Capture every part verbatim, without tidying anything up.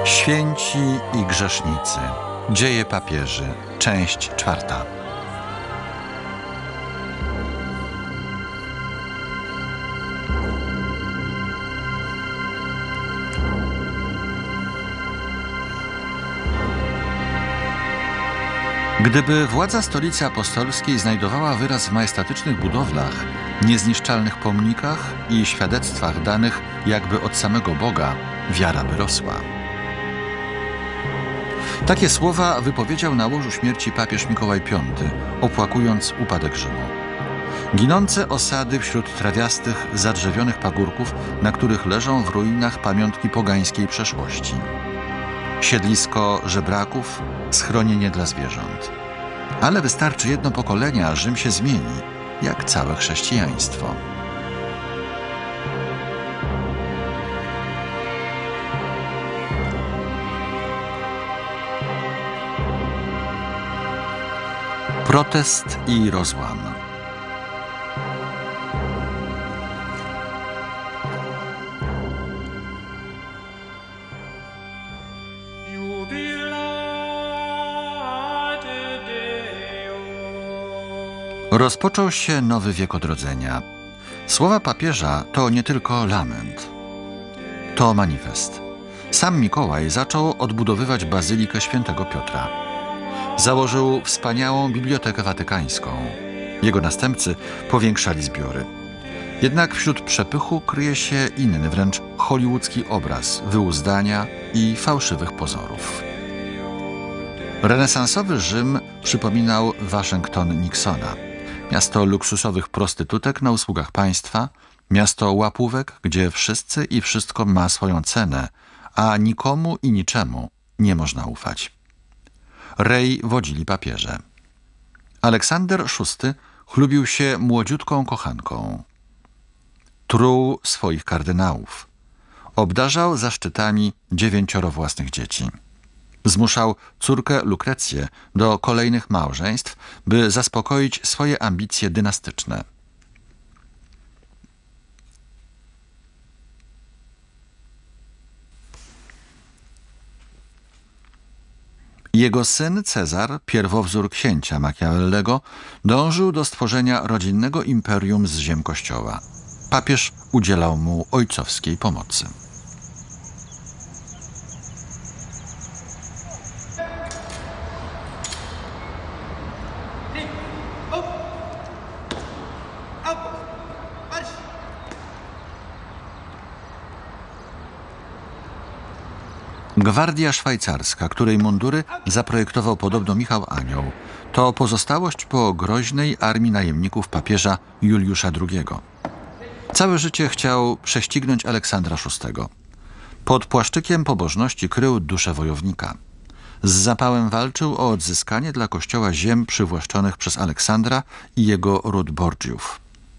Święci i grzesznicy. Dzieje papieży. Część czwarta. Gdyby władza stolicy apostolskiej znajdowała wyraz w majestatycznych budowlach, niezniszczalnych pomnikach i świadectwach danych jakby od samego Boga, wiara by rosła. Takie słowa wypowiedział na łożu śmierci papież Mikołaj Piąty, opłakując upadek Rzymu. Ginące osady wśród trawiastych, zadrzewionych pagórków, na których leżą w ruinach pamiątki pogańskiej przeszłości. Siedlisko żebraków, schronienie dla zwierząt. Ale wystarczy jedno pokolenie, a Rzym się zmieni, jak całe chrześcijaństwo. Protest i rozłam. Rozpoczął się nowy wiek odrodzenia. Słowa papieża to nie tylko lament. To manifest. Sam Mikołaj zaczął odbudowywać Bazylikę Świętego Piotra. Założył wspaniałą Bibliotekę Watykańską. Jego następcy powiększali zbiory. Jednak wśród przepychu kryje się inny, wręcz hollywoodzki obraz wyuzdania i fałszywych pozorów. Renesansowy Rzym przypominał Waszyngton Nixona. Miasto luksusowych prostytutek na usługach państwa, miasto łapówek, gdzie wszyscy i wszystko ma swoją cenę, a nikomu i niczemu nie można ufać. Rej wodzili papieże. Aleksander szósty chlubił się młodziutką kochanką. Truł swoich kardynałów. Obdarzał zaszczytami dziewięcioro własnych dzieci. Zmuszał córkę Lukrecję do kolejnych małżeństw, by zaspokoić swoje ambicje dynastyczne. Jego syn Cezar, pierwowzór księcia Machiavellego, dążył do stworzenia rodzinnego imperium z ziem Kościoła. Papież udzielał mu ojcowskiej pomocy. Gwardia szwajcarska, której mundury zaprojektował podobno Michał Anioł, to pozostałość po groźnej armii najemników papieża Juliusza drugiego. Całe życie chciał prześcignąć Aleksandra szóstego. Pod płaszczykiem pobożności krył duszę wojownika. Z zapałem walczył o odzyskanie dla kościoła ziem przywłaszczonych przez Aleksandra i jego ród Borgiów.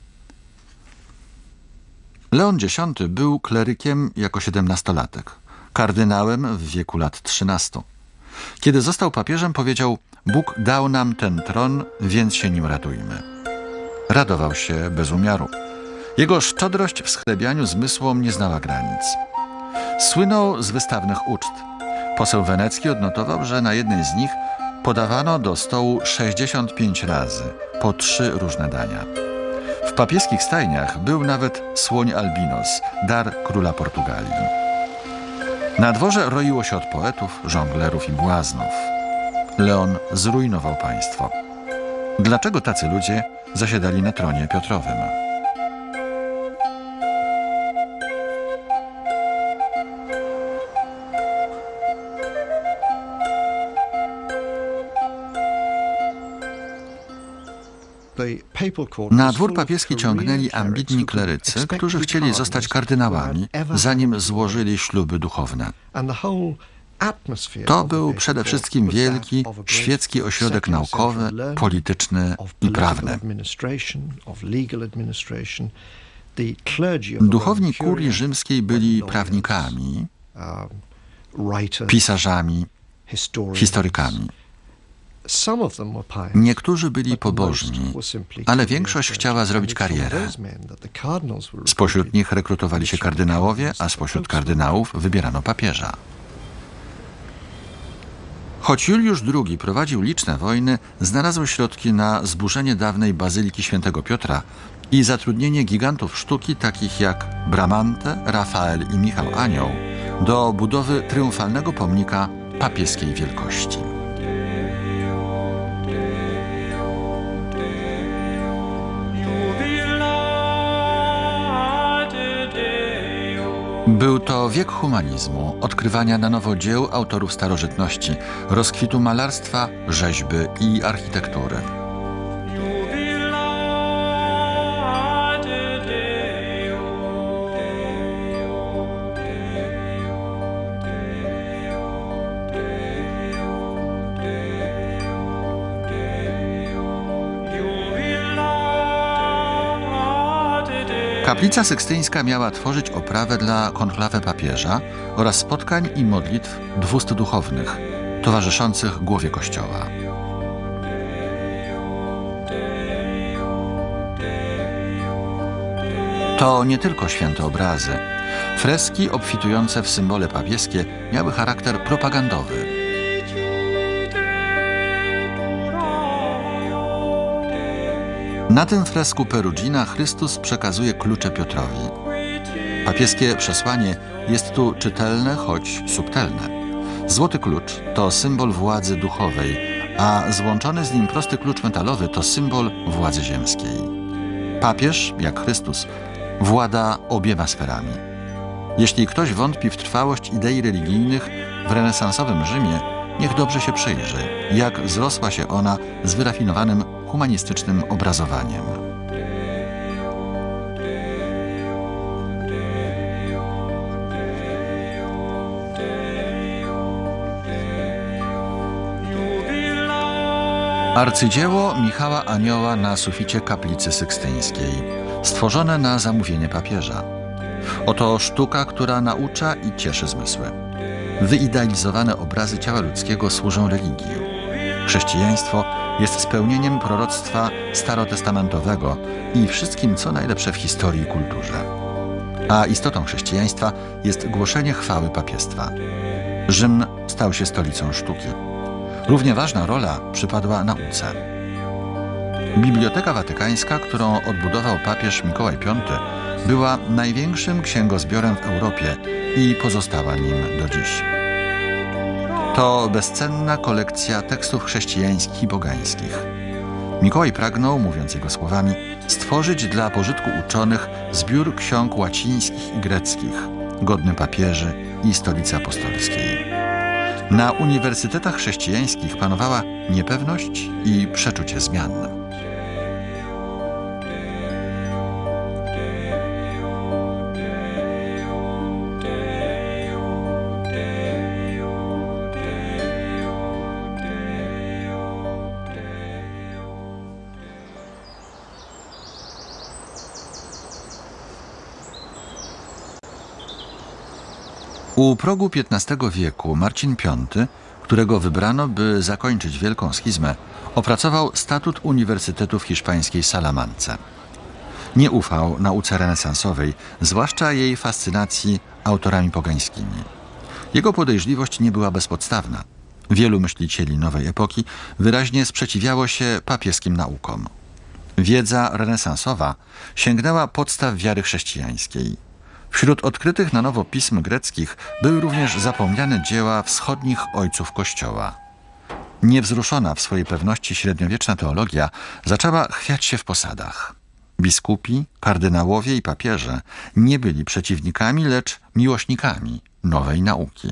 Leon dziesiąty był klerykiem jako siedemnastolatek. Kardynałem w wieku lat trzynastu. Kiedy został papieżem, powiedział: Bóg dał nam ten tron, więc się nim radujmy. Radował się bez umiaru. Jego szczodrość w schlebianiu zmysłom nie znała granic. Słynął z wystawnych uczt. Poseł wenecki odnotował, że na jednej z nich podawano do stołu sześćdziesiąt pięć razy, po trzy różne dania. W papieskich stajniach był nawet słoń albinos, dar króla Portugalii. Na dworze roiło się od poetów, żonglerów i błaznów. Leon zrujnował państwo. Dlaczego tacy ludzie zasiadali na tronie Piotrowym? Na dwór papieski ciągnęli ambitni klerycy, którzy chcieli zostać kardynałami, zanim złożyli śluby duchowne. To był przede wszystkim wielki, świecki ośrodek naukowy, polityczny i prawny. Duchowni kurii rzymskiej byli prawnikami, pisarzami, historykami. Niektórzy byli pobożni, ale większość chciała zrobić karierę. Spośród nich rekrutowali się kardynałowie, a spośród kardynałów wybierano papieża. Choć Juliusz drugi prowadził liczne wojny, znalazł środki na zburzenie dawnej Bazyliki Świętego Piotra i zatrudnienie gigantów sztuki takich jak Bramante, Rafael i Michał Anioł do budowy triumfalnego pomnika papieskiej wielkości. Był to wiek humanizmu, odkrywania na nowo dzieł autorów starożytności, rozkwitu malarstwa, rzeźby i architektury. Kaplica Sykstyńska miała tworzyć oprawę dla konklawe papieża oraz spotkań i modlitw dwustu duchownych, towarzyszących głowie Kościoła. To nie tylko święte obrazy. Freski obfitujące w symbole papieskie miały charakter propagandowy. Na tym fresku Perugina Chrystus przekazuje klucze Piotrowi. Papieskie przesłanie jest tu czytelne, choć subtelne. Złoty klucz to symbol władzy duchowej, a złączony z nim prosty klucz metalowy to symbol władzy ziemskiej. Papież, jak Chrystus, włada obiema sferami. Jeśli ktoś wątpi w trwałość idei religijnych w renesansowym Rzymie, niech dobrze się przyjrzy, jak zrosła się ona z wyrafinowanym humanistycznym obrazowaniem. Arcydzieło Michała Anioła na suficie kaplicy sykstyńskiej, stworzone na zamówienie papieża. Oto sztuka, która naucza i cieszy zmysły. Wyidealizowane obrazy ciała ludzkiego służą religii. Chrześcijaństwo jest spełnieniem proroctwa starotestamentowego i wszystkim, co najlepsze w historii i kulturze. A istotą chrześcijaństwa jest głoszenie chwały papiestwa. Rzym stał się stolicą sztuki. Równie ważna rola przypadła nauce. Biblioteka Watykańska, którą odbudował papież Mikołaj Piąty, była największym księgozbiorem w Europie i pozostała nim do dziś. To bezcenna kolekcja tekstów chrześcijańskich i pogańskich. Mikołaj pragnął, mówiąc jego słowami, stworzyć dla pożytku uczonych zbiór ksiąg łacińskich i greckich, godny papieży i stolicy apostolskiej. Na uniwersytetach chrześcijańskich panowała niepewność i przeczucie zmian. U progu piętnastego wieku Marcin Piąty, którego wybrano, by zakończyć wielką schizmę, opracował statut Uniwersytetu w hiszpańskiej Salamance. Nie ufał nauce renesansowej, zwłaszcza jej fascynacji autorami pogańskimi. Jego podejrzliwość nie była bezpodstawna. Wielu myślicieli nowej epoki wyraźnie sprzeciwiało się papieskim naukom. Wiedza renesansowa sięgnęła podstaw wiary chrześcijańskiej. Wśród odkrytych na nowo pism greckich były również zapomniane dzieła wschodnich ojców Kościoła. Niewzruszona w swojej pewności średniowieczna teologia zaczęła chwiać się w posadach. Biskupi, kardynałowie i papieże nie byli przeciwnikami, lecz miłośnikami nowej nauki.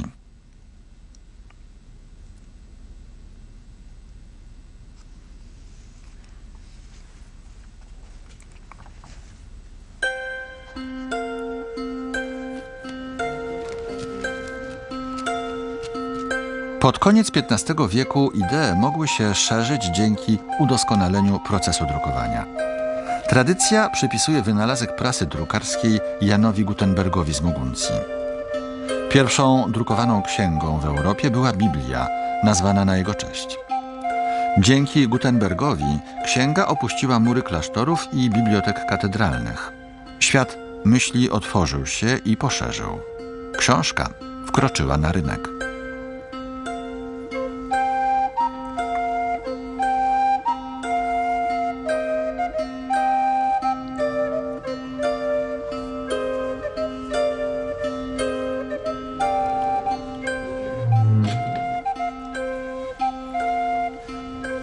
Pod koniec piętnastego wieku idee mogły się szerzyć dzięki udoskonaleniu procesu drukowania. Tradycja przypisuje wynalazek prasy drukarskiej Janowi Gutenbergowi z Moguncji. Pierwszą drukowaną księgą w Europie była Biblia, nazwana na jego cześć. Dzięki Gutenbergowi księga opuściła mury klasztorów i bibliotek katedralnych. Świat myśli otworzył się i poszerzył. Książka wkroczyła na rynek.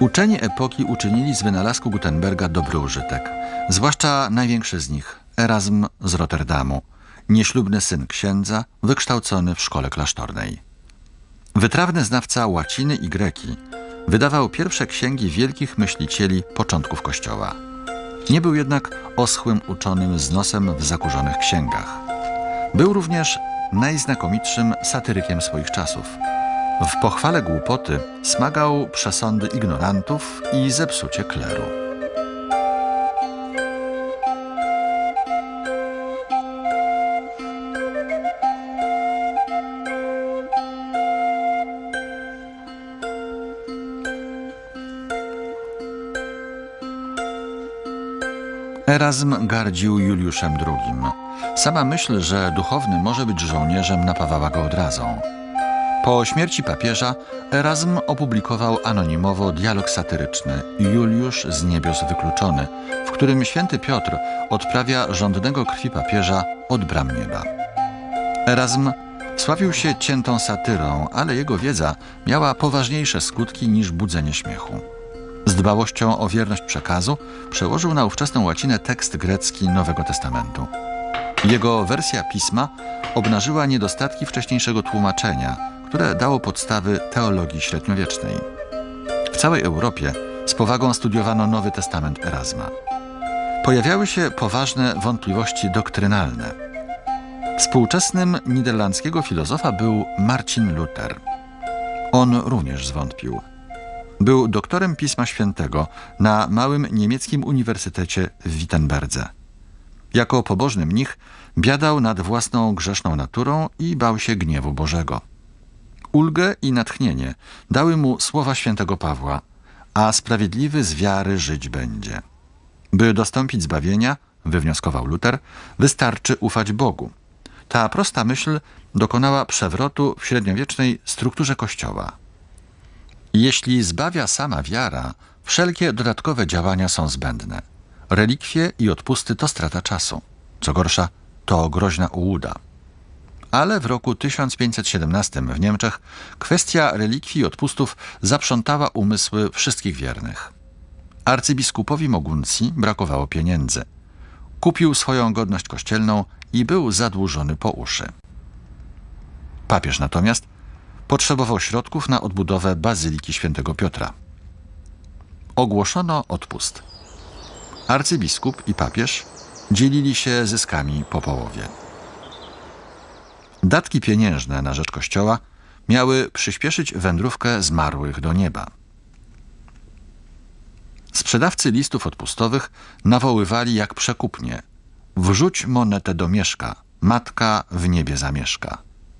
Uczeni epoki uczynili z wynalazku Gutenberga dobry użytek, zwłaszcza największy z nich, Erazm z Rotterdamu, nieślubny syn księdza, wykształcony w szkole klasztornej. Wytrawny znawca łaciny i greki, wydawał pierwsze księgi wielkich myślicieli początków Kościoła. Nie był jednak oschłym uczonym z nosem w zakurzonych księgach. Był również najznakomitszym satyrykiem swoich czasów. W pochwale głupoty smagał przesądy ignorantów i zepsucie kleru. Erazm gardził Juliuszem drugim. Sama myśl, że duchowny może być żołnierzem, napawała go odrazą. Po śmierci papieża Erazm opublikował anonimowo dialog satyryczny Juliusz z niebios wykluczony, w którym święty Piotr odprawia żądnego krwi papieża od bram nieba. Erazm sławił się ciętą satyrą, ale jego wiedza miała poważniejsze skutki niż budzenie śmiechu. Z dbałością o wierność przekazu przełożył na ówczesną łacinę tekst grecki Nowego Testamentu. Jego wersja pisma obnażyła niedostatki wcześniejszego tłumaczenia, które dało podstawy teologii średniowiecznej. W całej Europie z powagą studiowano Nowy Testament Erazma. Pojawiały się poważne wątpliwości doktrynalne. Współczesnym niderlandzkiego filozofa był Marcin Luther. On również zwątpił. Był doktorem Pisma Świętego na małym niemieckim uniwersytecie w Wittenberdze. Jako pobożny mnich biadał nad własną grzeszną naturą i bał się gniewu Bożego. Ulgę i natchnienie dały mu słowa świętego Pawła, a sprawiedliwy z wiary żyć będzie. By dostąpić zbawienia, wywnioskował Luther, wystarczy ufać Bogu. Ta prosta myśl dokonała przewrotu w średniowiecznej strukturze Kościoła. Jeśli zbawia sama wiara, wszelkie dodatkowe działania są zbędne. Relikwie i odpusty to strata czasu. Co gorsza, to groźna ułuda. Ale w roku tysiąc pięćset siedemnastym w Niemczech kwestia relikwii i odpustów zaprzątała umysły wszystkich wiernych. Arcybiskupowi Moguncji brakowało pieniędzy. Kupił swoją godność kościelną i był zadłużony po uszy. Papież natomiast potrzebował środków na odbudowę Bazyliki Świętego Piotra. Ogłoszono odpust. Arcybiskup i papież dzielili się zyskami po połowie. Datki pieniężne na rzecz Kościoła miały przyspieszyć wędrówkę zmarłych do nieba. Sprzedawcy listów odpustowych nawoływali jak przekupnie: wrzuć monetę do mieszka, matka w niebie zamieszka.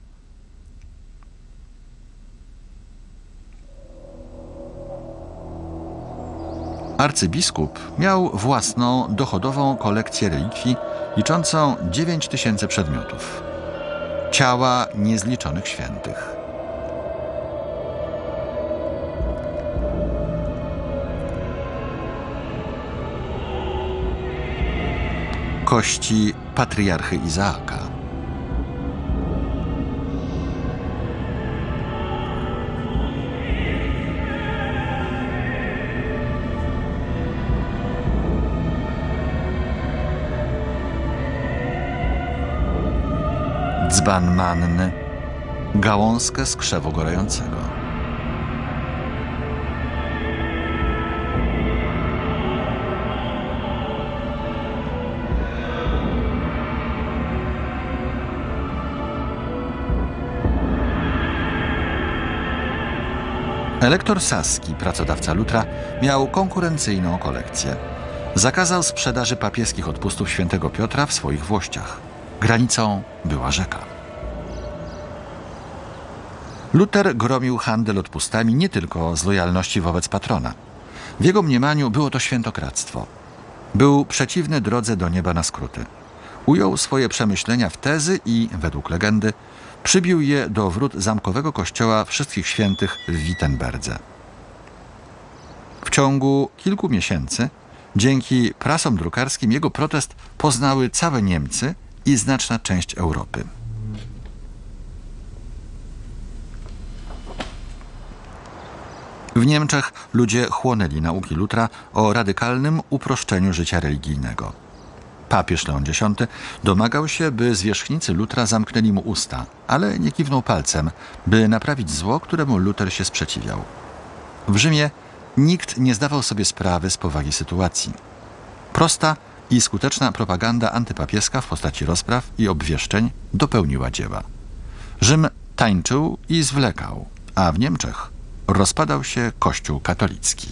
Arcybiskup miał własną dochodową kolekcję relikwii liczącą dziewięć tysięcy przedmiotów. Ciała niezliczonych świętych. Kości patriarchy Izaaka. Dzban manny, gałązkę z krzewu gorącego. Elektor Saski, pracodawca Lutra, miał konkurencyjną kolekcję. Zakazał sprzedaży papieskich odpustów świętego Piotra w swoich włościach. Granicą była rzeka. Luther gromił handel odpustami nie tylko z lojalności wobec patrona. W jego mniemaniu było to świętokradztwo. Był przeciwny drodze do nieba na skróty. Ujął swoje przemyślenia w tezy i, według legendy, przybił je do wrót zamkowego kościoła Wszystkich Świętych w Wittenberdze. W ciągu kilku miesięcy, dzięki prasom drukarskim, jego protest poznały całe Niemcy i znaczna część Europy. W Niemczech ludzie chłonęli nauki Lutra o radykalnym uproszczeniu życia religijnego. Papież Leon Dziesiąty domagał się, by zwierzchnicy Lutra zamknęli mu usta, ale nie kiwnął palcem, by naprawić zło, któremu Luter się sprzeciwiał. W Rzymie nikt nie zdawał sobie sprawy z powagi sytuacji. Prosta i skuteczna propaganda antypapieska w postaci rozpraw i obwieszczeń dopełniła dzieła. Rzym tańczył i zwlekał, a w Niemczech rozpadał się Kościół katolicki.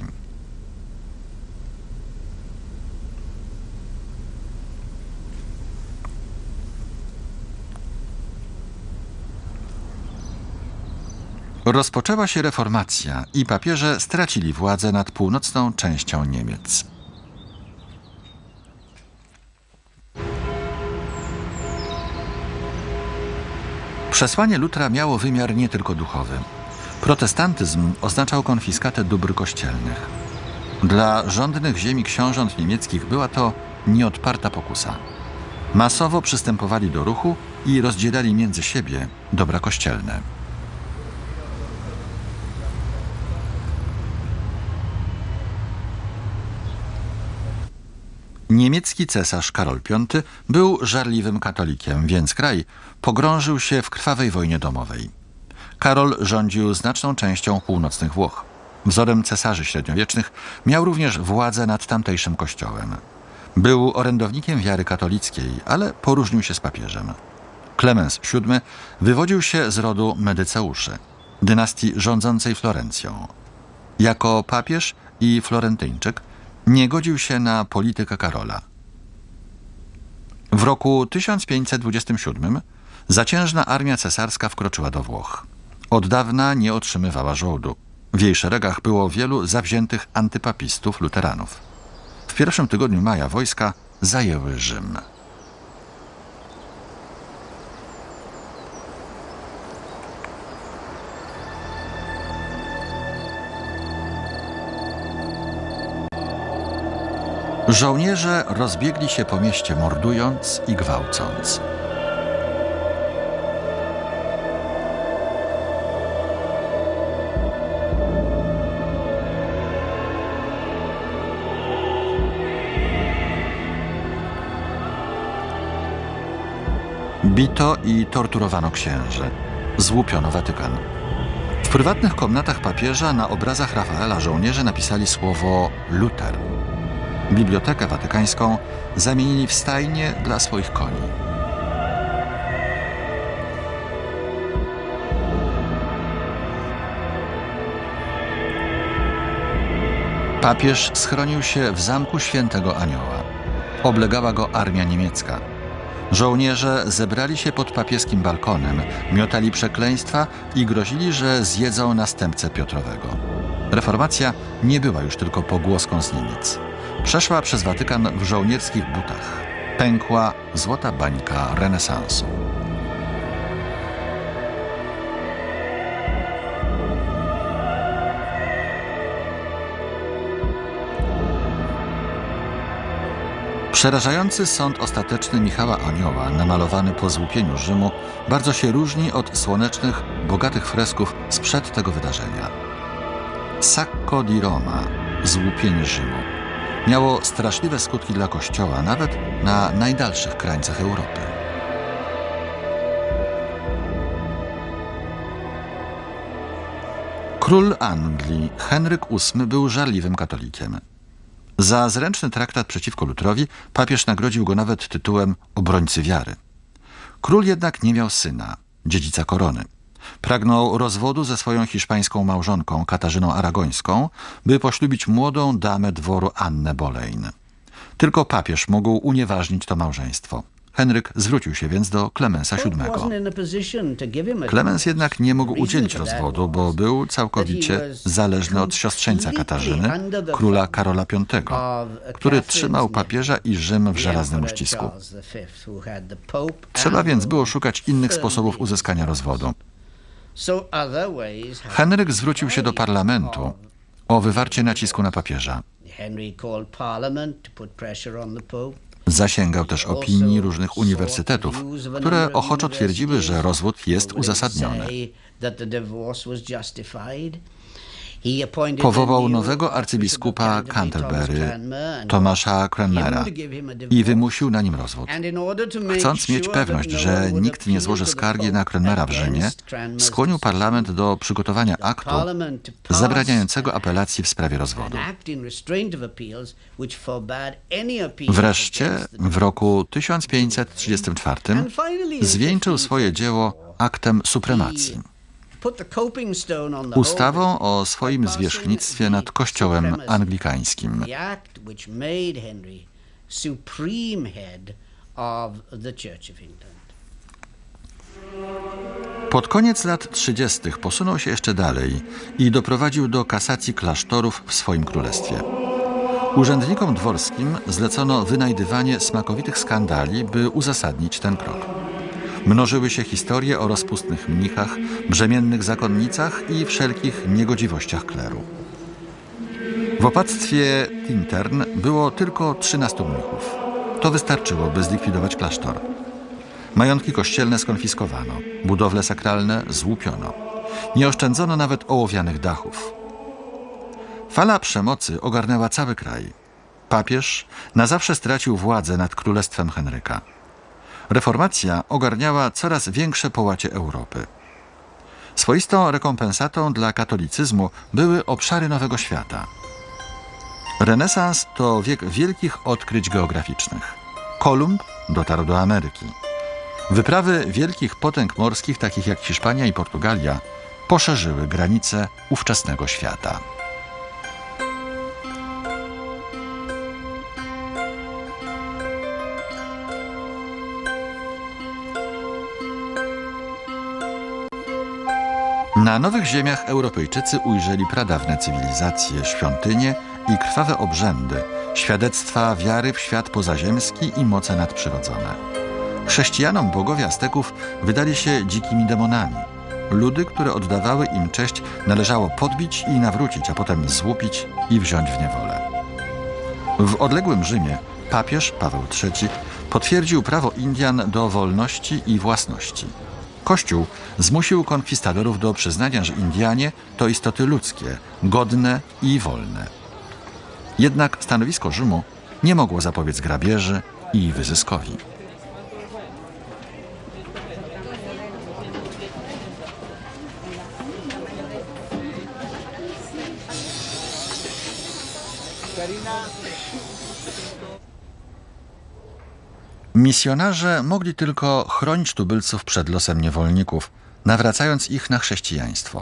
Rozpoczęła się reformacja i papieże stracili władzę nad północną częścią Niemiec. Przesłanie Lutra miało wymiar nie tylko duchowy. Protestantyzm oznaczał konfiskatę dóbr kościelnych. Dla rządnych ziemi książąt niemieckich była to nieodparta pokusa. Masowo przystępowali do ruchu i rozdzielali między siebie dobra kościelne. Niemiecki cesarz Karol Piąty był żarliwym katolikiem, więc kraj pogrążył się w krwawej wojnie domowej. Karol rządził znaczną częścią północnych Włoch. Wzorem cesarzy średniowiecznych miał również władzę nad tamtejszym kościołem. Był orędownikiem wiary katolickiej, ale poróżnił się z papieżem. Klemens siódmy wywodził się z rodu Medyceuszy, dynastii rządzącej Florencją. Jako papież i Florentyńczyk nie godził się na politykę Karola. W roku tysiąc pięćset dwudziestym siódmym zaciężna armia cesarska wkroczyła do Włoch. Od dawna nie otrzymywała żołdu. W jej szeregach było wielu zawziętych antypapistów luteranów. W pierwszym tygodniu maja wojska zajęły Rzym. Żołnierze rozbiegli się po mieście mordując i gwałcąc. Bito i torturowano księży. Złupiono Watykan. W prywatnych komnatach papieża na obrazach Rafaela żołnierze napisali słowo Luter. Bibliotekę watykańską zamienili w stajnię dla swoich koni. Papież schronił się w zamku Świętego Anioła. Oblegała go armia niemiecka. Żołnierze zebrali się pod papieskim balkonem, miotali przekleństwa i grozili, że zjedzą następcę Piotrowego. Reformacja nie była już tylko pogłoską z Niemiec. Przeszła przez Watykan w żołnierskich butach. Pękła złota bańka renesansu. Przerażający sąd ostateczny Michała Anioła, namalowany po złupieniu Rzymu, bardzo się różni od słonecznych, bogatych fresków sprzed tego wydarzenia. Sacco di Roma, złupienie Rzymu, miało straszliwe skutki dla Kościoła, nawet na najdalszych krańcach Europy. Król Anglii Henryk ósmy był żarliwym katolikiem. Za zręczny traktat przeciwko Lutrowi papież nagrodził go nawet tytułem obrońcy wiary. Król jednak nie miał syna, dziedzica korony. Pragnął rozwodu ze swoją hiszpańską małżonką Katarzyną Aragońską, by poślubić młodą damę dworu Annę Boleyn. Tylko papież mógł unieważnić to małżeństwo. Henryk zwrócił się więc do Klemensa siódmego. Klemens jednak nie mógł udzielić rozwodu, bo był całkowicie zależny od siostrzeńca Katarzyny, króla Karola piątego, który trzymał papieża i Rzym w żelaznym uścisku. Trzeba więc było szukać innych sposobów uzyskania rozwodu. Henryk zwrócił się do parlamentu o wywarcie nacisku na papieża. Zasięgał też opinii różnych uniwersytetów, które ochoczo twierdziły, że rozwód jest uzasadniony. Powołał nowego arcybiskupa Canterbury, Thomas'a Cranmera, i wymusił na nim rozwód. Chcąc mieć pewność, że nikt nie złoży skargi na Cranmera w Rzymie, skłonił parlament do przygotowania aktu zabraniającego apelacji w sprawie rozwodu. Wreszcie w roku tysiąc pięćset trzydziestym czwartym zwieńczył swoje dzieło aktem supremacji, ustawą o swoim zwierzchnictwie nad Kościołem anglikańskim. Pod koniec lat trzydziestych posunął się jeszcze dalej i doprowadził do kasacji klasztorów w swoim królestwie. Urzędnikom dworskim zlecono wynajdywanie smakowitych skandali, by uzasadnić ten krok. Mnożyły się historie o rozpustnych mnichach, brzemiennych zakonnicach i wszelkich niegodziwościach kleru. W opactwie Tintern było tylko trzynastu mnichów. To wystarczyło, by zlikwidować klasztor. Majątki kościelne skonfiskowano, budowle sakralne złupiono. Nie oszczędzono nawet ołowianych dachów. Fala przemocy ogarnęła cały kraj. Papież na zawsze stracił władzę nad królestwem Henryka. Reformacja ogarniała coraz większe połacie Europy. Swoistą rekompensatą dla katolicyzmu były obszary Nowego Świata. Renesans to wiek wielkich odkryć geograficznych. Kolumb dotarł do Ameryki. Wyprawy wielkich potęg morskich, takich jak Hiszpania i Portugalia, poszerzyły granice ówczesnego świata. Na nowych ziemiach Europejczycy ujrzeli pradawne cywilizacje, świątynie i krwawe obrzędy, świadectwa wiary w świat pozaziemski i moce nadprzyrodzone. Chrześcijanom bogowie Azteków wydali się dzikimi demonami. Ludy, które oddawały im cześć, należało podbić i nawrócić, a potem złupić i wziąć w niewolę. W odległym Rzymie papież Paweł trzeci potwierdził prawo Indian do wolności i własności. Kościół zmusił konkwistadorów do przyznania, że Indianie to istoty ludzkie, godne i wolne. Jednak stanowisko Rzymu nie mogło zapobiec grabieży i wyzyskowi. Misjonarze mogli tylko chronić tubylców przed losem niewolników, nawracając ich na chrześcijaństwo.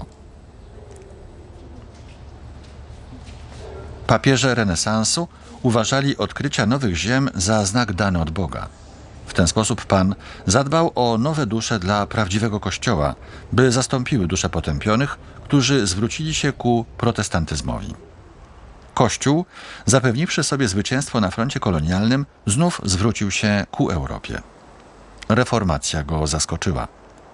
Papieże renesansu uważali odkrycia nowych ziem za znak dany od Boga. W ten sposób Pan zadbał o nowe dusze dla prawdziwego Kościoła, by zastąpiły dusze potępionych, którzy zwrócili się ku protestantyzmowi. Kościół, zapewniwszy sobie zwycięstwo na froncie kolonialnym, znów zwrócił się ku Europie. Reformacja go zaskoczyła.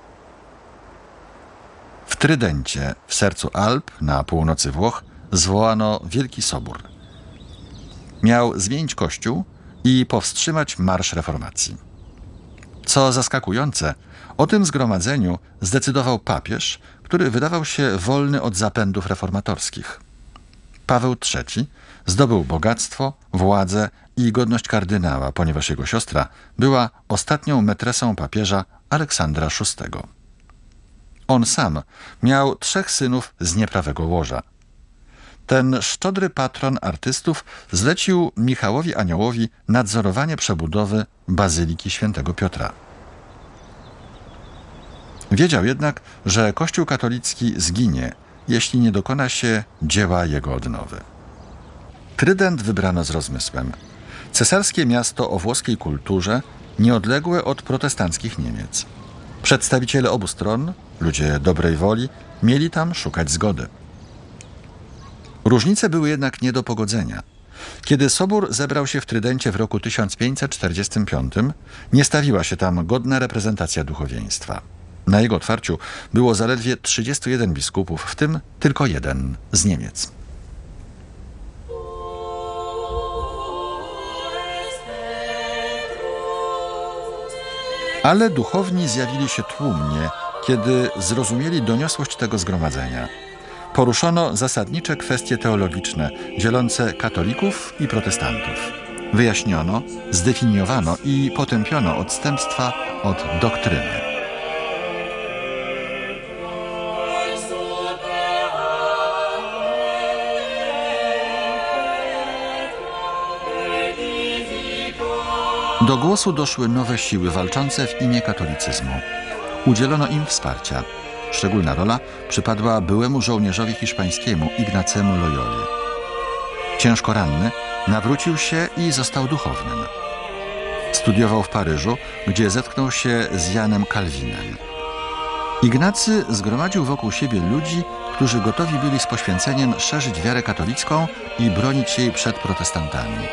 W Trydencie, w sercu Alp, na północy Włoch, zwołano Wielki Sobór. Miał zmienić Kościół i powstrzymać marsz reformacji. Co zaskakujące, o tym zgromadzeniu zdecydował papież, który wydawał się wolny od zapędów reformatorskich. Paweł trzeci zdobył bogactwo, władzę i godność kardynała, ponieważ jego siostra była ostatnią metresą papieża Aleksandra szóstego. On sam miał trzech synów z nieprawego łoża. Ten szczodry patron artystów zlecił Michałowi Aniołowi nadzorowanie przebudowy Bazyliki Świętego Piotra. Wiedział jednak, że Kościół katolicki zginie, jeśli nie dokona się dzieła jego odnowy. Trydent wybrano z rozmysłem. Cesarskie miasto o włoskiej kulturze, nieodległe od protestanckich Niemiec. Przedstawiciele obu stron, ludzie dobrej woli, mieli tam szukać zgody. Różnice były jednak nie do pogodzenia. Kiedy Sobór zebrał się w Trydencie w roku tysiąc pięćset czterdziestym piątym, nie stawiła się tam godna reprezentacja duchowieństwa. Na jego otwarciu było zaledwie trzydziestu jeden biskupów, w tym tylko jeden z Niemiec. Ale duchowni zjawili się tłumnie, kiedy zrozumieli doniosłość tego zgromadzenia. Poruszono zasadnicze kwestie teologiczne dzielące katolików i protestantów. Wyjaśniono, zdefiniowano i potępiono odstępstwa od doktryny. Do głosu doszły nowe siły walczące w imię katolicyzmu. Udzielono im wsparcia. Szczególna rola przypadła byłemu żołnierzowi hiszpańskiemu Ignacemu Loyoli. Ciężko ranny, nawrócił się i został duchownym. Studiował w Paryżu, gdzie zetknął się z Janem Kalwinem. Ignacy zgromadził wokół siebie ludzi, którzy gotowi byli z poświęceniem szerzyć wiarę katolicką i bronić jej przed protestantami.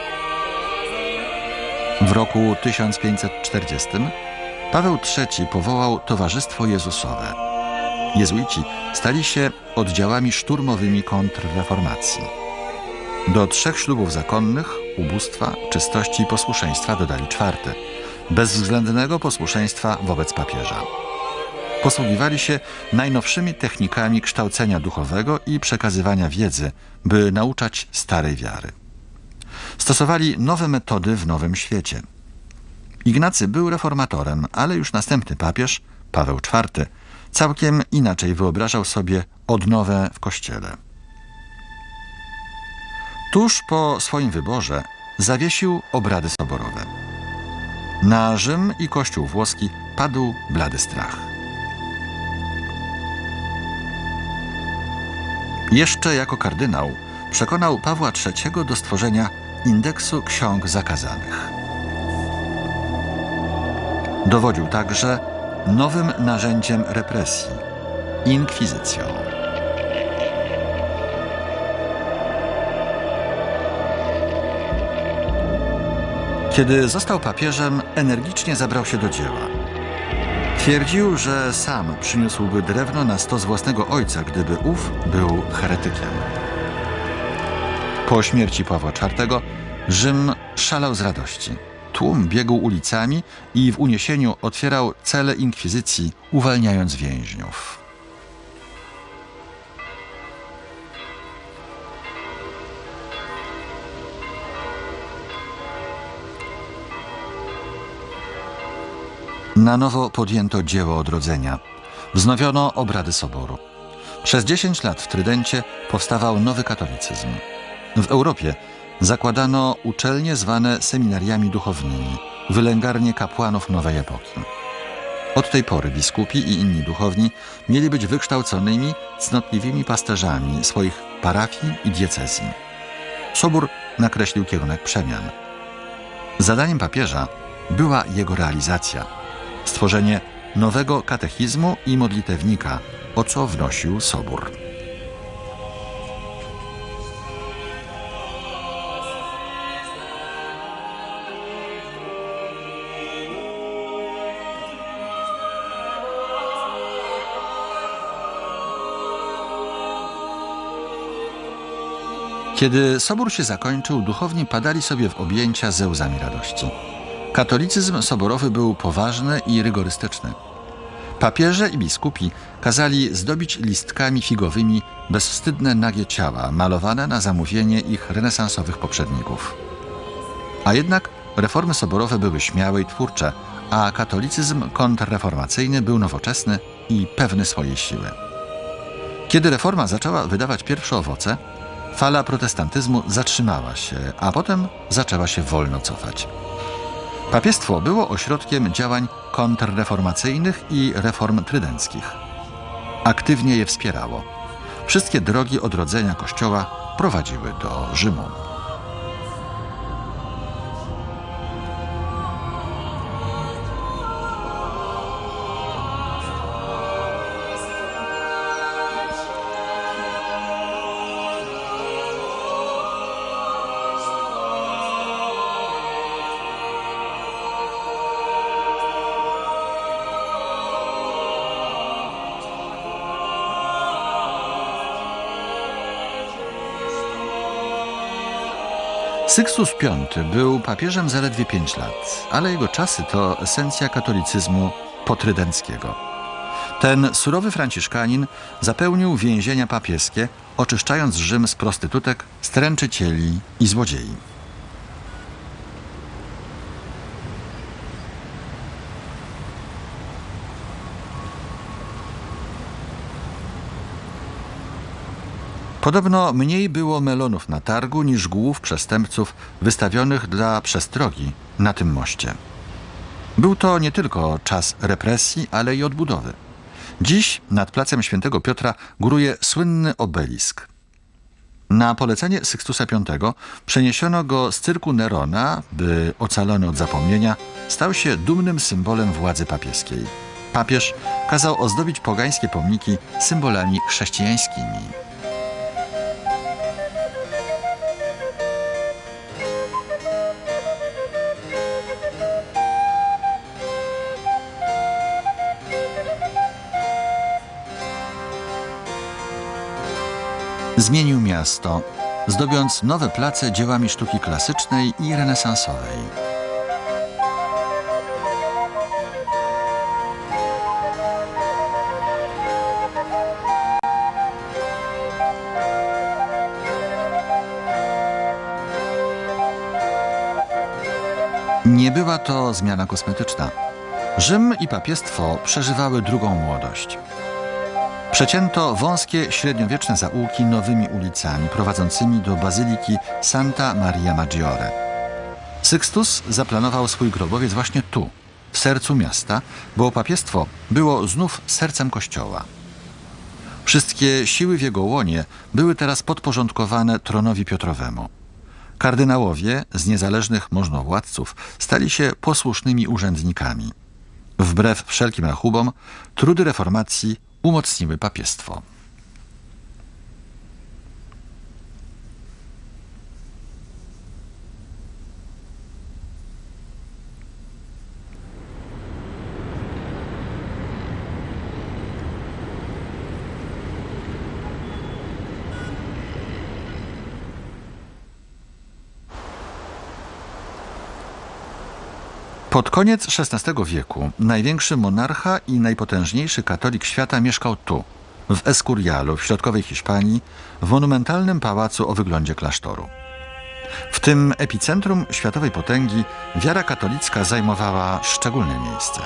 W roku tysiąc pięćset czterdziestym Paweł trzeci powołał Towarzystwo Jezusowe. Jezuici stali się oddziałami szturmowymi kontrreformacji. Do trzech ślubów zakonnych, ubóstwa, czystości i posłuszeństwa dodali czwarty – bezwzględnego posłuszeństwa wobec papieża. Posługiwali się najnowszymi technikami kształcenia duchowego i przekazywania wiedzy, by nauczać starej wiary. Stosowali nowe metody w nowym świecie. Ignacy był reformatorem, ale już następny papież, Paweł czwarty, całkiem inaczej wyobrażał sobie odnowę w Kościele. Tuż po swoim wyborze zawiesił obrady soborowe. Na Rzym i Kościół włoski padł blady strach. Jeszcze jako kardynał przekonał Pawła trzeciego do stworzenia indeksu ksiąg zakazanych. Dowodził także nowym narzędziem represji – inkwizycją. Kiedy został papieżem, energicznie zabrał się do dzieła. Twierdził, że sam przyniósłby drewno na stos własnego ojca, gdyby ów był heretykiem. Po śmierci Pawła czwartego Rzym szalał z radości. Tłum biegł ulicami i w uniesieniu otwierał cele inkwizycji, uwalniając więźniów. Na nowo podjęto dzieło odrodzenia. Wznowiono obrady soboru. Przez dziesięć lat w Trydencie powstawał nowy katolicyzm. W Europie zakładano uczelnie zwane seminariami duchownymi, wylęgarnie kapłanów nowej epoki. Od tej pory biskupi i inni duchowni mieli być wykształconymi, cnotliwymi pasterzami swoich parafii i diecezji. Sobór nakreślił kierunek przemian. Zadaniem papieża była jego realizacja. Stworzenie nowego katechizmu i modlitewnika, o co wnosił Sobór. Kiedy Sobór się zakończył, duchowni padali sobie w objęcia ze łzami radości. Katolicyzm soborowy był poważny i rygorystyczny. Papieże i biskupi kazali zdobić listkami figowymi bezwstydne nagie ciała, malowane na zamówienie ich renesansowych poprzedników. A jednak reformy soborowe były śmiałe i twórcze, a katolicyzm kontrreformacyjny był nowoczesny i pewny swojej siły. Kiedy reforma zaczęła wydawać pierwsze owoce, fala protestantyzmu zatrzymała się, a potem zaczęła się wolno cofać. Papiestwo było ośrodkiem działań kontrreformacyjnych i reform trydenckich. Aktywnie je wspierało. Wszystkie drogi odrodzenia Kościoła prowadziły do Rzymu. Sykstus piąty był papieżem zaledwie pięć lat, ale jego czasy to esencja katolicyzmu potrydenckiego. Ten surowy franciszkanin zapełnił więzienia papieskie, oczyszczając Rzym z prostytutek, stręczycieli i złodziei. Podobno mniej było melonów na targu niż głów przestępców wystawionych dla przestrogi na tym moście. Był to nie tylko czas represji, ale i odbudowy. Dziś nad placem Świętego Piotra góruje słynny obelisk. Na polecenie Sykstusa Piątego przeniesiono go z cyrku Nerona, by ocalony od zapomnienia stał się dumnym symbolem władzy papieskiej. Papież kazał ozdobić pogańskie pomniki symbolami chrześcijańskimi. Zmienił miasto, zdobiąc nowe place dziełami sztuki klasycznej i renesansowej. Nie była to zmiana kosmetyczna. Rzym i papiestwo przeżywały drugą młodość. Przecięto wąskie, średniowieczne zaułki nowymi ulicami prowadzącymi do bazyliki Santa Maria Maggiore. Sykstus zaplanował swój grobowiec właśnie tu, w sercu miasta, bo papiestwo było znów sercem kościoła. Wszystkie siły w jego łonie były teraz podporządkowane tronowi Piotrowemu. Kardynałowie z niezależnych możnowładców stali się posłusznymi urzędnikami. Wbrew wszelkim rachubom, trudy reformacji umocniły papiestwo. Pod koniec szesnastego wieku największy monarcha i najpotężniejszy katolik świata mieszkał tu, w Escurialu, w środkowej Hiszpanii, w monumentalnym pałacu o wyglądzie klasztoru. W tym epicentrum światowej potęgi wiara katolicka zajmowała szczególne miejsce.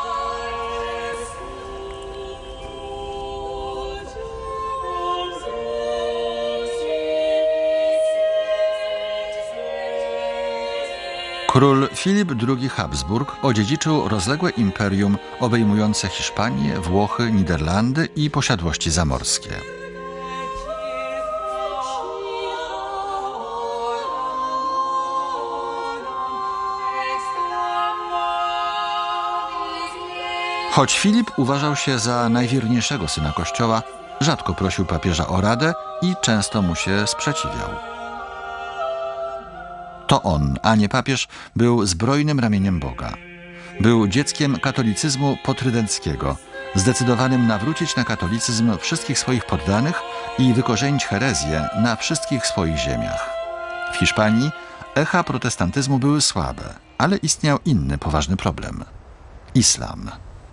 Król Filip drugi Habsburg odziedziczył rozległe imperium obejmujące Hiszpanię, Włochy, Niderlandy i posiadłości zamorskie. Choć Filip uważał się za najwierniejszego syna Kościoła, rzadko prosił papieża o radę i często mu się sprzeciwiał. To on, a nie papież, był zbrojnym ramieniem Boga. Był dzieckiem katolicyzmu potrydenckiego, zdecydowanym nawrócić na katolicyzm wszystkich swoich poddanych i wykorzenić herezję na wszystkich swoich ziemiach. W Hiszpanii echa protestantyzmu były słabe, ale istniał inny poważny problem – islam.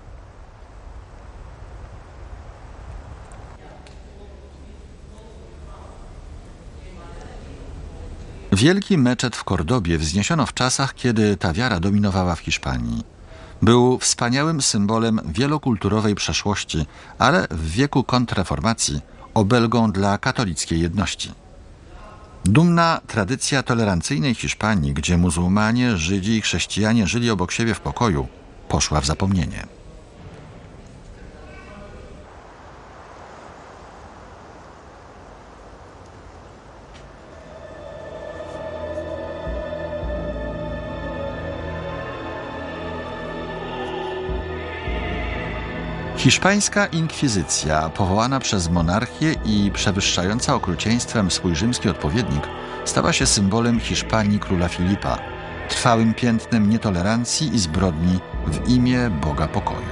Wielki meczet w Kordobie wzniesiono w czasach, kiedy ta wiara dominowała w Hiszpanii. Był wspaniałym symbolem wielokulturowej przeszłości, ale w wieku kontrreformacji obelgą dla katolickiej jedności. Dumna tradycja tolerancyjnej Hiszpanii, gdzie muzułmanie, Żydzi i chrześcijanie żyli obok siebie w pokoju, poszła w zapomnienie. Hiszpańska inkwizycja, powołana przez monarchię i przewyższająca okrucieństwem swój rzymski odpowiednik, stała się symbolem Hiszpanii króla Filipa, trwałym piętnem nietolerancji i zbrodni w imię Boga pokoju.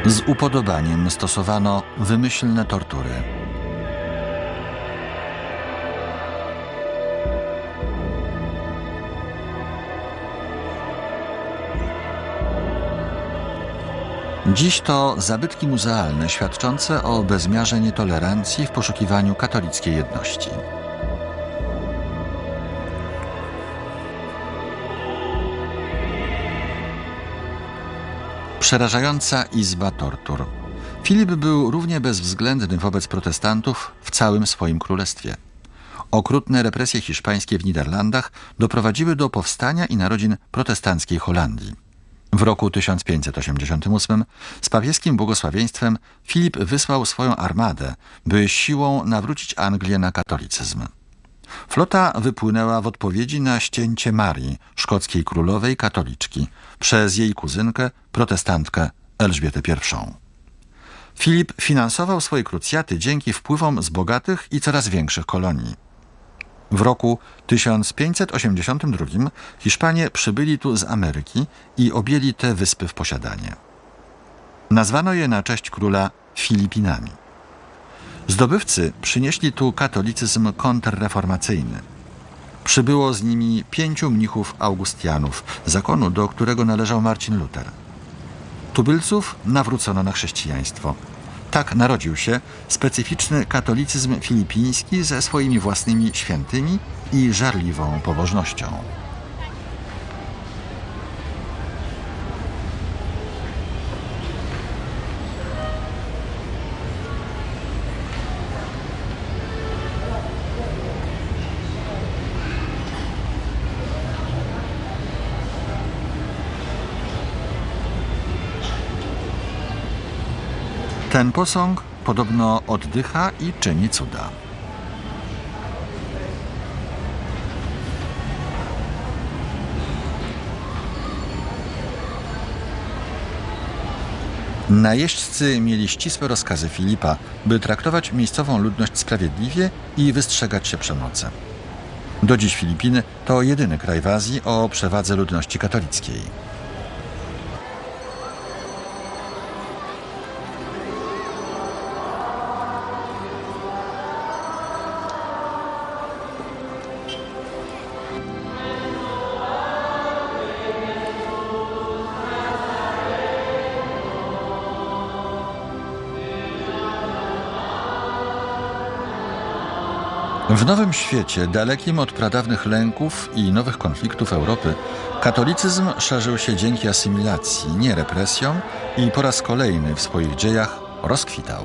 Z upodobaniem stosowano wymyślne tortury. Dziś to zabytki muzealne świadczące o bezmiarze nietolerancji w poszukiwaniu katolickiej jedności. Przerażająca izba tortur. Filip był równie bezwzględny wobec protestantów w całym swoim królestwie. Okrutne represje hiszpańskie w Niderlandach doprowadziły do powstania i narodzin protestanckiej Holandii. W roku tysiąc pięćset osiemdziesiątym ósmym z papieskim błogosławieństwem Filip wysłał swoją armadę, by siłą nawrócić Anglię na katolicyzm. Flota wypłynęła w odpowiedzi na ścięcie Marii, szkockiej królowej katoliczki, przez jej kuzynkę, protestantkę Elżbietę pierwszą. Filip finansował swoje krucjaty dzięki wpływom z bogatych i coraz większych kolonii. W roku tysiąc pięćset osiemdziesiątym drugim Hiszpanie przybyli tu z Ameryki i objęli te wyspy w posiadanie. Nazwano je na cześć króla Filipinami. Zdobywcy przynieśli tu katolicyzm kontrreformacyjny. Przybyło z nimi pięciu mnichów augustianów, zakonu, do którego należał Marcin Luter. Tubylców nawrócono na chrześcijaństwo. Tak narodził się specyficzny katolicyzm filipiński ze swoimi własnymi świętymi i żarliwą pobożnością. Ten posąg podobno oddycha i czyni cuda. Najeźdźcy mieli ścisłe rozkazy Filipa, by traktować miejscową ludność sprawiedliwie i wystrzegać się przemocy. Do dziś Filipiny to jedyny kraj w Azji o przewadze ludności katolickiej. W Nowym Świecie, dalekim od pradawnych lęków i nowych konfliktów Europy, katolicyzm szerzył się dzięki asymilacji, nie represjom i po raz kolejny w swoich dziejach rozkwitał.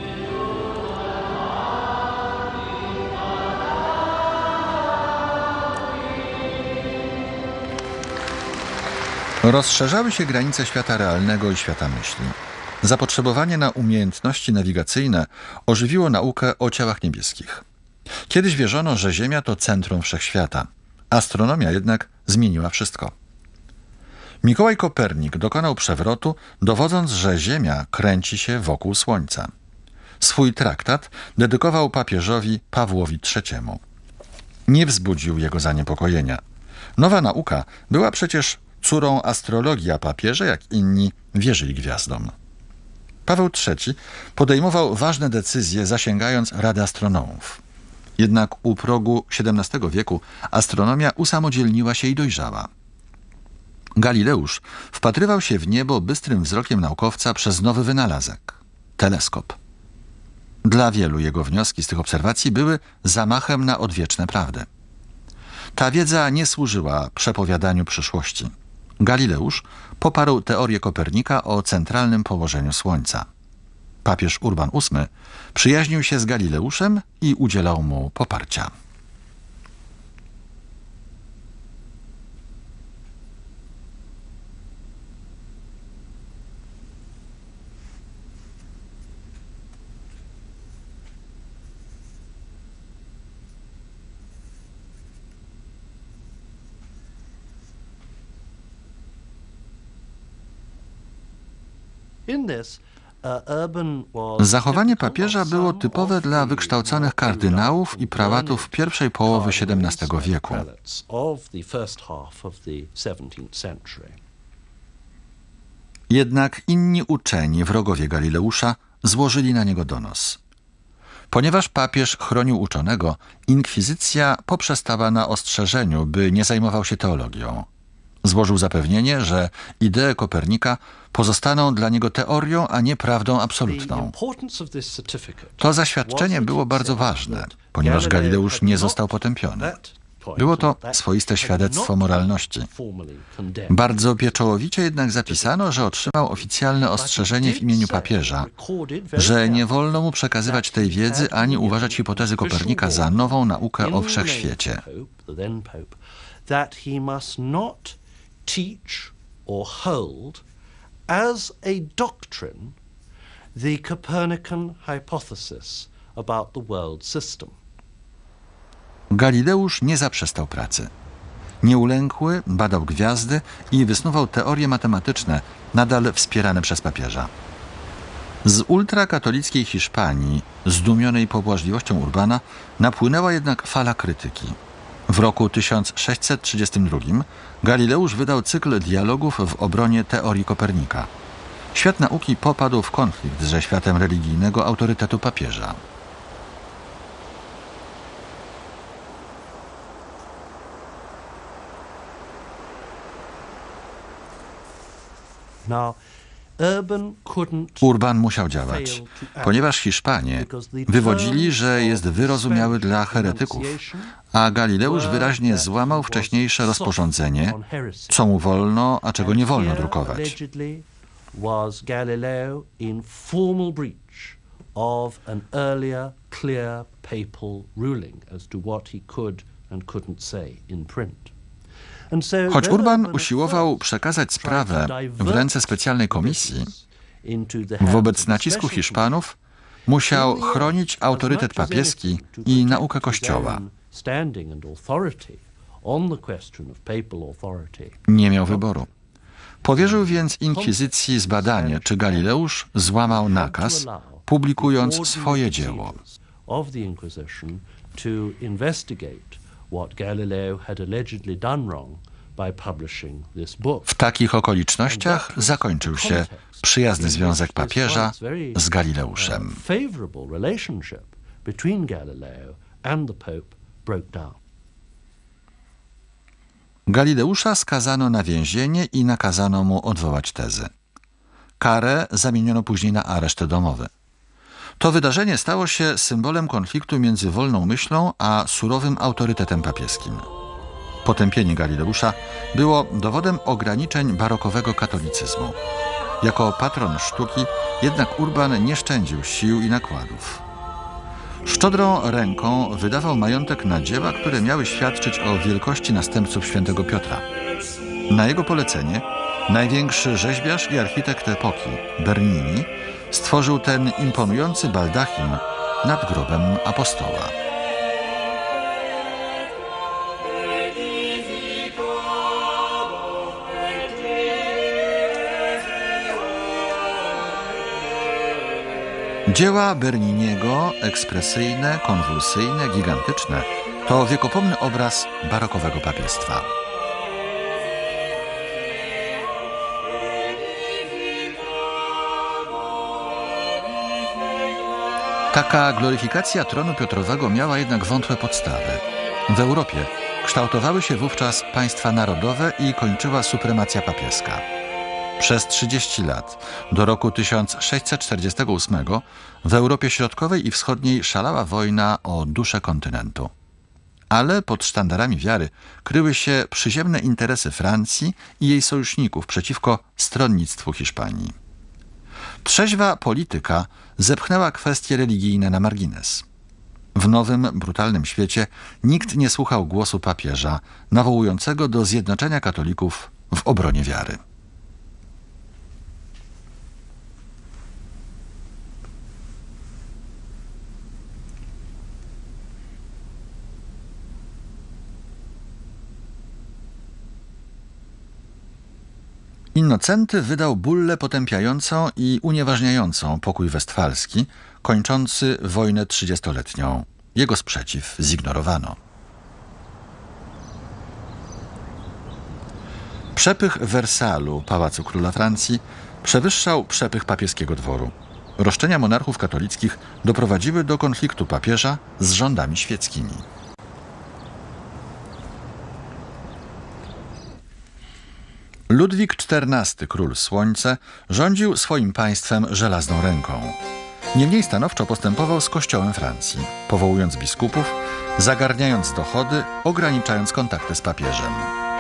Rozszerzały się granice świata realnego i świata myśli. Zapotrzebowanie na umiejętności nawigacyjne ożywiło naukę o ciałach niebieskich. Kiedyś wierzono, że Ziemia to centrum wszechświata. Astronomia jednak zmieniła wszystko. Mikołaj Kopernik dokonał przewrotu, dowodząc, że Ziemia kręci się wokół Słońca. Swój traktat dedykował papieżowi Pawłowi trzeciemu. Nie wzbudził jego zaniepokojenia. Nowa nauka była przecież córą astrologii, a papieże, jak inni, wierzyli gwiazdom. Paweł trzeci podejmował ważne decyzje, zasięgając rady astronomów. Jednak u progu siedemnastego wieku astronomia usamodzielniła się i dojrzała. Galileusz wpatrywał się w niebo bystrym wzrokiem naukowca przez nowy wynalazek – teleskop. Dla wielu jego wnioski z tych obserwacji były zamachem na odwieczne prawdy. Ta wiedza nie służyła przepowiadaniu przyszłości. Galileusz poparł teorię Kopernika o centralnym położeniu Słońca. Papież Urban ósmy przyjaźnił się z Galileuszem i udzielał mu poparcia. Zachowanie papieża było typowe dla wykształconych kardynałów i prałatów pierwszej połowy siedemnastego wieku. Jednak inni uczeni, wrogowie Galileusza, złożyli na niego donos. Ponieważ papież chronił uczonego, inkwizycja poprzestała na ostrzeżeniu, by nie zajmował się teologią. Złożył zapewnienie, że idee Kopernika pozostaną dla niego teorią, a nie prawdą absolutną. To zaświadczenie było bardzo ważne, ponieważ Galileusz nie został potępiony. Było to swoiste świadectwo moralności. Bardzo pieczołowicie jednak zapisano, że otrzymał oficjalne ostrzeżenie w imieniu papieża, że nie wolno mu przekazywać tej wiedzy ani uważać hipotezy Kopernika za nową naukę o wszechświecie. Teach or hold as a doctrine the Copernican hypothesis about the world system. Galileusz nie zaprzestał pracy. Nieulękły badał gwiazdy i wysnuwał teorie matematyczne, nadal wspierane przez papieża. Z ultrakatolickiej Hiszpanii, zdumionej pobłażliwością Urbana, napłynęła jednak fala krytyki. W roku tysiąc sześćset trzydziestym drugim Galileusz wydał cykl dialogów w obronie teorii Kopernika. Świat nauki popadł w konflikt ze światem religijnego autorytetu papieża. Now, Urban musiał działać, ponieważ Hiszpanie wywodzili, że jest wyrozumiały dla heretyków, a Galileusz wyraźnie złamał wcześniejsze rozporządzenie, co mu wolno, a czego nie wolno drukować. Choć Urban usiłował przekazać sprawę w ręce specjalnej komisji, wobec nacisku Hiszpanów musiał chronić autorytet papieski i naukę Kościoła. Nie miał wyboru. Powierzył więc inkwizycji zbadanie, czy Galileusz złamał nakaz, publikując swoje dzieło. W takich okolicznościach zakończył się przyjazny związek papieża z Galileuszem. Galileusza skazano na więzienie i nakazano mu odwołać tezy. Karę zamieniono później na areszt domowy. To wydarzenie stało się symbolem konfliktu między wolną myślą a surowym autorytetem papieskim. Potępienie Galileusza było dowodem ograniczeń barokowego katolicyzmu. Jako patron sztuki jednak Urban nie szczędził sił i nakładów. Szczodrą ręką wydawał majątek na dzieła, które miały świadczyć o wielkości następców świętego Piotra. Na jego polecenie największy rzeźbiarz i architekt epoki, Bernini, stworzył ten imponujący baldachin nad grobem apostoła. Dzieła Berniniego, ekspresyjne, konwulsyjne, gigantyczne, to wiekopomny obraz barokowego papiestwa. Taka gloryfikacja tronu Piotrowego miała jednak wątłe podstawy. W Europie kształtowały się wówczas państwa narodowe i kończyła supremacja papieska. Przez trzydzieści lat, do roku tysiąc sześćset czterdziestego ósmego, w Europie Środkowej i Wschodniej szalała wojna o duszę kontynentu. Ale pod sztandarami wiary kryły się przyziemne interesy Francji i jej sojuszników przeciwko stronnictwu Hiszpanii. Trzeźwa polityka zepchnęła kwestie religijne na margines. W nowym, brutalnym świecie nikt nie słuchał głosu papieża, nawołującego do zjednoczenia katolików w obronie wiary. Innocenty wydał bullę potępiającą i unieważniającą pokój westfalski, kończący wojnę trzydziestoletnią. Jego sprzeciw zignorowano. Przepych Wersalu, pałacu króla Francji, przewyższał przepych papieskiego dworu. Roszczenia monarchów katolickich doprowadziły do konfliktu papieża z rządami świeckimi. Ludwik czternasty, król Słońce, rządził swoim państwem żelazną ręką. Niemniej stanowczo postępował z kościołem Francji, powołując biskupów, zagarniając dochody, ograniczając kontakty z papieżem.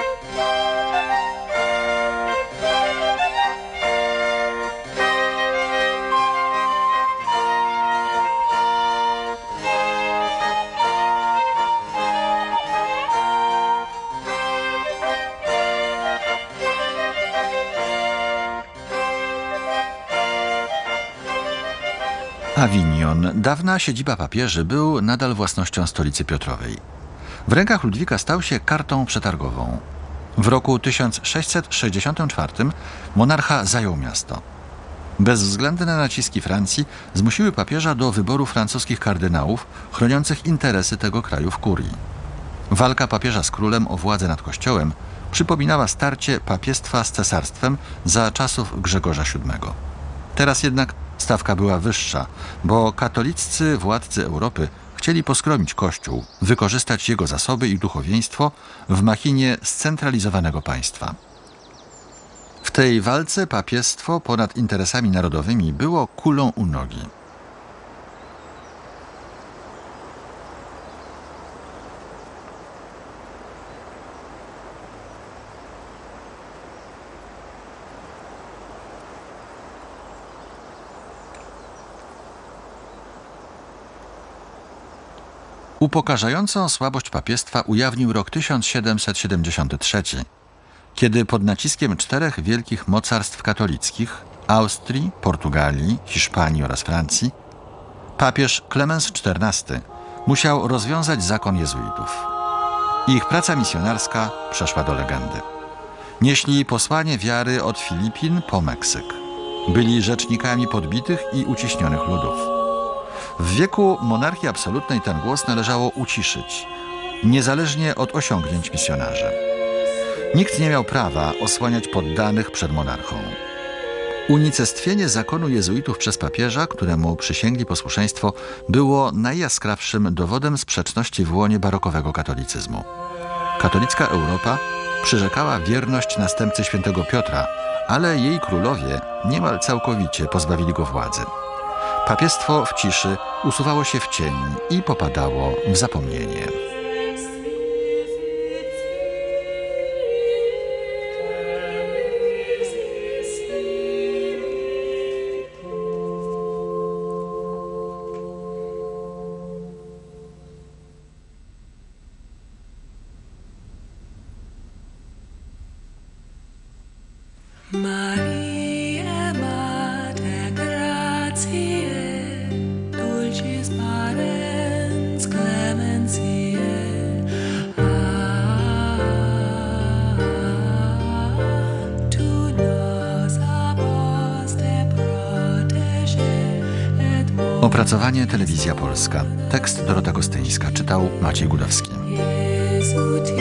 Awinion, dawna siedziba papieży, był nadal własnością stolicy Piotrowej. W rękach Ludwika stał się kartą przetargową. W roku tysiąc sześćset sześćdziesiątym czwartym monarcha zajął miasto. Bezwzględne naciski Francji zmusiły papieża do wyboru francuskich kardynałów chroniących interesy tego kraju w kurii. Walka papieża z królem o władzę nad kościołem przypominała starcie papiestwa z cesarstwem za czasów Grzegorza siódmego. Teraz jednak stawka była wyższa, bo katoliccy władcy Europy chcieli poskromić Kościół, wykorzystać jego zasoby i duchowieństwo w machinie scentralizowanego państwa. W tej walce papiestwo ponad interesami narodowymi było kulą u nogi. Upokarzającą słabość papiestwa ujawnił rok tysiąc siedemset siedemdziesiąty trzeci, kiedy pod naciskiem czterech wielkich mocarstw katolickich – Austrii, Portugalii, Hiszpanii oraz Francji – papież Klemens czternasty musiał rozwiązać zakon jezuitów. Ich praca misjonarska przeszła do legendy. Nieśli posłanie wiary od Filipin po Meksyk. Byli rzecznikami podbitych i uciśnionych ludów. W wieku monarchii absolutnej ten głos należało uciszyć, niezależnie od osiągnięć misjonarzy. Nikt nie miał prawa osłaniać poddanych przed monarchą. Unicestwienie zakonu jezuitów przez papieża, któremu przysięgli posłuszeństwo, było najjaskrawszym dowodem sprzeczności w łonie barokowego katolicyzmu. Katolicka Europa przyrzekała wierność następcy świętego Piotra, ale jej królowie niemal całkowicie pozbawili go władzy. Papiestwo w ciszy usuwało się w cień i popadało w zapomnienie. Maria Mater Gratiae, dulcis parens clementiae, ah, tu nos apostè protege et Opracowanie Telewizja Polska. Tekst Dorota Gostyńska. Czytał Maciej Gudowski. Jesu